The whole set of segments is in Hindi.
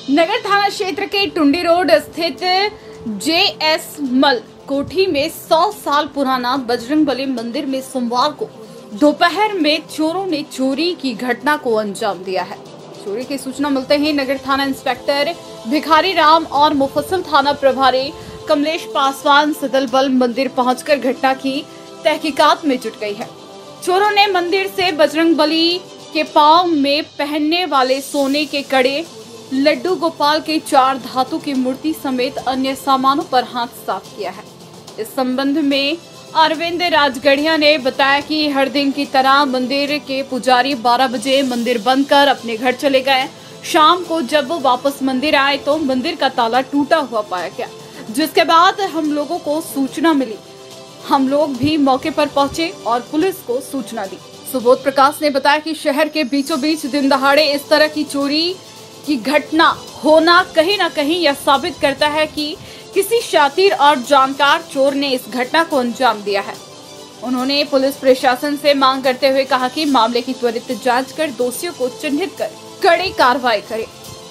नगर थाना क्षेत्र के टुंडी रोड स्थित JS मल कोठी में 100 साल पुराना बजरंगबली मंदिर में सोमवार को दोपहर में चोरों ने चोरी की घटना को अंजाम दिया है। चोरी की सूचना मिलते ही नगर थाना इंस्पेक्टर भिखारी राम और मुफस्सिल थाना प्रभारी कमलेश पासवान सदल बल मंदिर पहुंचकर घटना की तहकीकात में जुट गई है। चोरों ने मंदिर से बजरंगबली के पांव में पहनने वाले सोने के कड़े, लड्डू गोपाल के 4 धातु की मूर्ति समेत अन्य सामानों पर हाथ साफ किया है। इस संबंध में अरविंद राजगढ़िया ने बताया कि हर दिन की तरह मंदिर के पुजारी 12 बजे मंदिर बंद कर अपने घर चले गए। शाम को जब वो वापस मंदिर आए तो मंदिर का ताला टूटा हुआ पाया गया, जिसके बाद हम लोगों को सूचना मिली। हम लोग भी मौके पर पहुंचे और पुलिस को सूचना दी। सुबोध प्रकाश ने बताया कि शहर के बीचों बीच दिन दहाड़े इस तरह की चोरी की घटना होना कहीं न कहीं यह साबित करता है कि किसी शातिर और जानकार चोर ने इस घटना को अंजाम दिया है। उन्होंने पुलिस प्रशासन से मांग करते हुए कहा कि मामले की त्वरित जांच कर दोषियों को चिन्हित कर कड़ी कार्रवाई करे।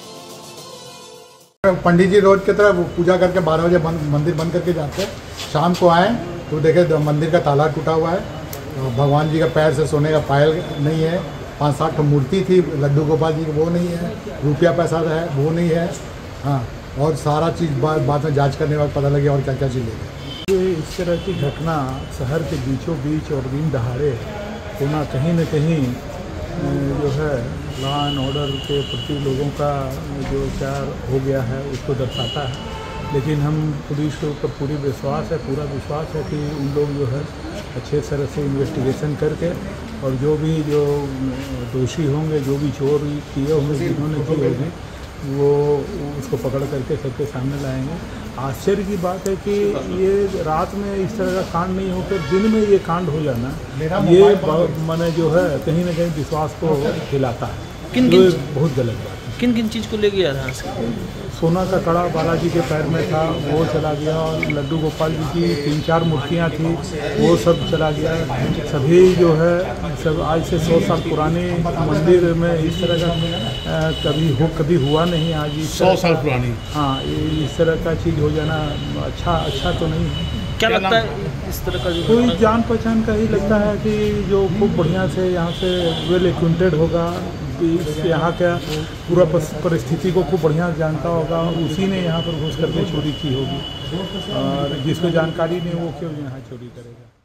पंडित जी रोज की तरह पूजा करके 12 बजे मंदिर बंद करके जाते हैं। शाम को आए तो देखे मंदिर का ताला टूटा हुआ है। भगवान जी का पैर से सोने का पायल नहीं है। 5-7 मूर्ति थी लड्डू गोपाल जी की, वो नहीं है। रुपया पैसा है वो नहीं है। हाँ, और सारा चीज़ बाद में जांच करने के बाद पता लगे और क्या क्या चीज़ लेंगे। ये इस तरह की घटना शहर के बीचों बीच और दिन दहाड़े होना कहीं न कहीं जो है लॉ एंड ऑर्डर के प्रति लोगों का जो प्यार हो गया है उसको दर्शाता है। लेकिन हम पुलिस के ऊपर पूरा विश्वास है कि उन लोग जो है अच्छे तरह से इन्वेस्टिगेशन करके और जो दोषी होंगे, जो भी चोर किए होंगे, जिन्होंने की होगी, वो उसको पकड़ करके सबके सामने लाएंगे। आश्चर्य की बात है कि ये रात में इस तरह का कांड नहीं होकर दिन में ये कांड हो जाना, ये मैंने जो है कहीं ना कहीं विश्वास को हिलाता है। बहुत गलत बात है। किन किन चीज़ को ले गया था? सोना का कड़ा बालाजी के पैर में था, वो चला गया, और लड्डू गोपाल जी की 3-4 मूर्तियाँ थी, वो सब चला गया। सभी जो है सब आज से 100 साल पुराने मंदिर में इस तरह का कभी हुआ नहीं। आज 100 साल पुरानी, हाँ, इस तरह का चीज़ हो जाना अच्छा तो नहीं है। क्या लगता है इस तरह का जो कोई जान पहचान का ही लगता है कि जो खूब बढ़िया से यहाँ से वेल एक्विंटेड होगा, यहाँ का पूरा परिस्थिति को खूब बढ़िया जानता होगा, उसी ने यहाँ पर घुस करके चोरी की होगी। और जिसको जानकारी नहीं वो क्यों यहाँ चोरी करेगा।